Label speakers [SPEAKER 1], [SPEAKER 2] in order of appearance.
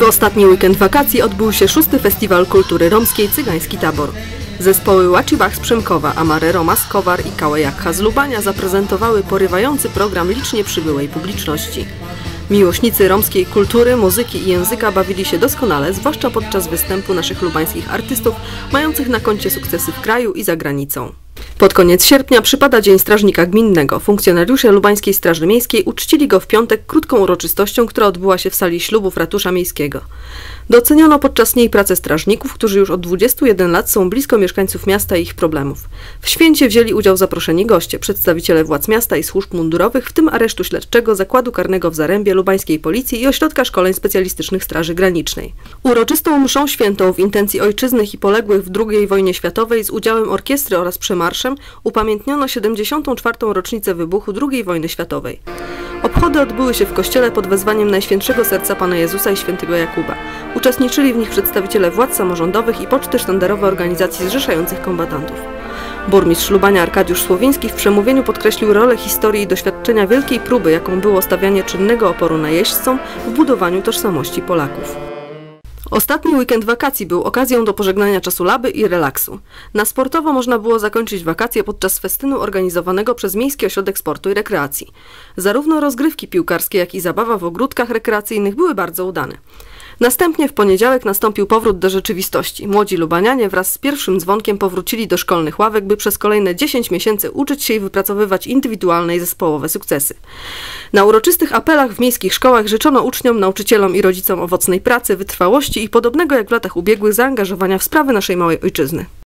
[SPEAKER 1] ostatni weekend wakacji odbył się 6. Festiwal Kultury Romskiej Cygański Tabor. Zespoły Łaczibach z Przemkowa, Amare Roma z Kowar i Kałejakha z Lubania zaprezentowały porywający program licznie przybyłej publiczności. Miłośnicy romskiej kultury, muzyki i języka bawili się doskonale, zwłaszcza podczas występu naszych lubańskich artystów, mających na koncie sukcesy w kraju i za granicą. Pod koniec sierpnia przypada Dzień Strażnika Gminnego. Funkcjonariusze Lubańskiej Straży Miejskiej uczcili go w piątek krótką uroczystością, która odbyła się w sali ślubów Ratusza Miejskiego. Doceniono podczas niej pracę strażników, którzy już od 21 lat są blisko mieszkańców miasta i ich problemów. W święcie wzięli udział zaproszeni goście, przedstawiciele władz miasta i służb mundurowych, w tym aresztu śledczego, zakładu karnego w Zarębie, lubańskiej policji i ośrodka szkoleń specjalistycznych Straży Granicznej. Uroczystą mszą świętą w intencji ojczyzny i poległych w II wojnie światowej z udziałem orkiestry oraz przemarszem upamiętniono 74. rocznicę wybuchu II wojny światowej. Obchody odbyły się w kościele pod wezwaniem Najświętszego Serca Pana Jezusa i Świętego Jakuba. Uczestniczyli w nich przedstawiciele władz samorządowych i poczty sztandarowe organizacji zrzeszających kombatantów. Burmistrz Lubania Arkadiusz Słowiński w przemówieniu podkreślił rolę historii i doświadczenia wielkiej próby, jaką było stawianie czynnego oporu najeźdźcom w budowaniu tożsamości Polaków. Ostatni weekend wakacji był okazją do pożegnania czasu laby i relaksu. Na sportowo można było zakończyć wakacje podczas festynu organizowanego przez Miejski Ośrodek Sportu i Rekreacji. Zarówno rozgrywki piłkarskie, jak i zabawa w ogródkach rekreacyjnych były bardzo udane. Następnie w poniedziałek nastąpił powrót do rzeczywistości. Młodzi lubanianie wraz z pierwszym dzwonkiem powrócili do szkolnych ławek, by przez kolejne 10 miesięcy uczyć się i wypracowywać indywidualne i zespołowe sukcesy. Na uroczystych apelach w miejskich szkołach życzono uczniom, nauczycielom i rodzicom owocnej pracy, wytrwałości i podobnego jak w latach ubiegłych zaangażowania w sprawy naszej małej ojczyzny.